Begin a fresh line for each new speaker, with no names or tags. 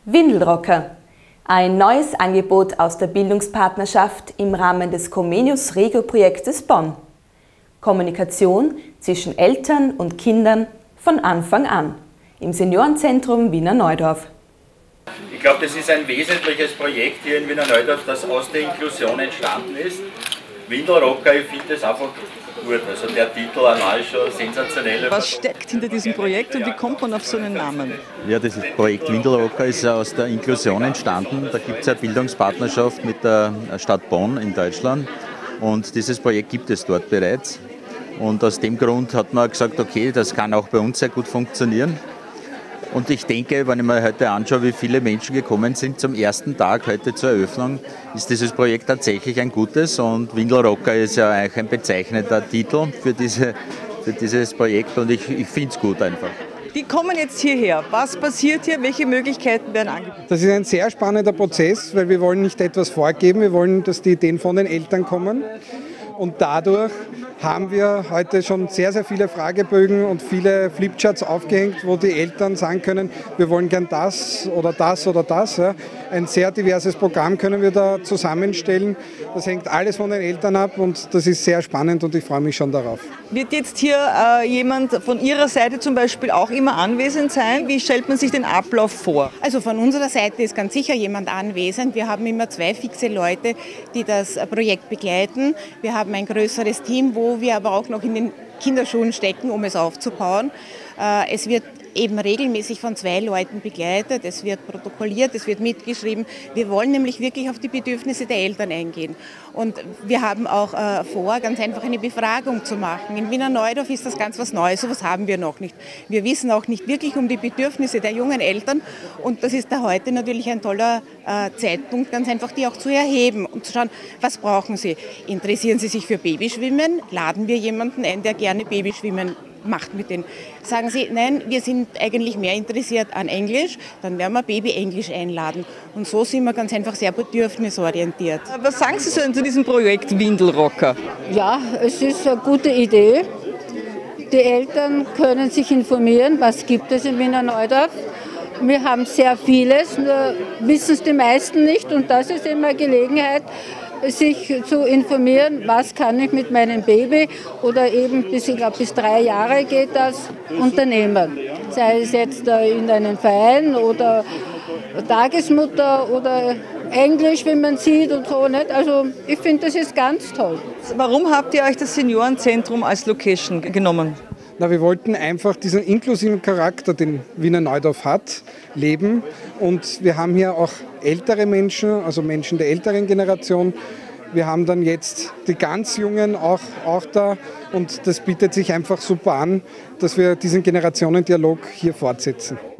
Windelrocker. Ein neues Angebot aus der Bildungspartnerschaft im Rahmen des Comenius Regio-Projektes Bonn. Kommunikation zwischen Eltern und Kindern von Anfang an im Seniorenzentrum Wiener Neudorf.
Ich glaube, das ist ein wesentliches Projekt hier in Wiener Neudorf, das aus der Inklusion entstanden ist. Windelrocker, ich finde das einfach gut. Also der Titel einmal schon sensationell.
Was steckt hinter diesem Projekt und wie kommt man auf so einen Namen?
Ja, das Projekt Windelrocker ist aus der Inklusion entstanden. Da gibt es eine Bildungspartnerschaft mit der Stadt Bonn in Deutschland und dieses Projekt gibt es dort bereits. Und aus dem Grund hat man gesagt, okay, das kann auch bei uns sehr gut funktionieren. Und ich denke, wenn ich mir heute anschaue, wie viele Menschen gekommen sind zum ersten Tag heute zur Eröffnung, ist dieses Projekt tatsächlich ein gutes. Und Windelrocker ist ja eigentlich ein bezeichnender Titel für dieses Projekt und ich finde es gut einfach.
Die kommen jetzt hierher. Was passiert hier? Welche Möglichkeiten werden angeboten?
Das ist ein sehr spannender Prozess, weil wir wollen nicht etwas vorgeben, wir wollen, dass die Ideen von den Eltern kommen. Und dadurch haben wir heute schon sehr, sehr viele Fragebögen und viele Flipcharts aufgehängt, wo die Eltern sagen können, wir wollen gern das oder das oder das. Ja. Ein sehr diverses Programm können wir da zusammenstellen. Das hängt alles von den Eltern ab und das ist sehr spannend und ich freue mich schon darauf.
Wird jetzt hier jemand von Ihrer Seite zum Beispiel auch immer anwesend sein? Wie stellt man sich den Ablauf vor?
Also von unserer Seite ist ganz sicher jemand anwesend. Wir haben immer 2 fixe Leute, die das Projekt begleiten. Wir haben ein größeres Team, wo wir aber auch noch in den Kinderschuhen stecken, um es aufzubauen. Es wird eben regelmäßig von 2 Leuten begleitet, es wird protokolliert, es wird mitgeschrieben. Wir wollen nämlich wirklich auf die Bedürfnisse der Eltern eingehen. Und wir haben auch vor, ganz einfach eine Befragung zu machen. In Wiener Neudorf ist das ganz was Neues, sowas haben wir noch nicht. Wir wissen auch nicht wirklich um die Bedürfnisse der jungen Eltern und das ist da heute natürlich ein toller Zeitpunkt, ganz einfach die auch zu erheben und zu schauen, was brauchen sie? Interessieren sie sich für Babyschwimmen? Laden wir jemanden ein, der gerne Babyschwimmen macht mit denen. Sagen Sie, nein, wir sind eigentlich mehr interessiert an Englisch, dann werden wir Baby-Englisch einladen. Und so sind wir ganz einfach sehr bedürfnisorientiert.
Was sagen Sie denn zu diesem Projekt Windelrocker?
Ja, es ist eine gute Idee. Die Eltern können sich informieren, was gibt es in Wiener Neudorf. Wir haben sehr vieles, nur wissen es die meisten nicht und das ist immer eine Gelegenheit, sich zu informieren, was kann ich mit meinem Baby oder eben bis 3 Jahre geht das unternehmen. Sei es jetzt in einem Verein oder Tagesmutter oder Englisch, wie man sieht und so. Nicht? Also ich finde, das ist ganz toll.
Warum habt ihr euch das Seniorenzentrum als Location genommen?
Na, wir wollten einfach diesen inklusiven Charakter, den Wiener Neudorf hat, leben. Und wir haben hier auch ältere Menschen, also Menschen der älteren Generation. Wir haben dann jetzt die ganz Jungen auch da und das bietet sich einfach super an, dass wir diesen Generationendialog hier fortsetzen.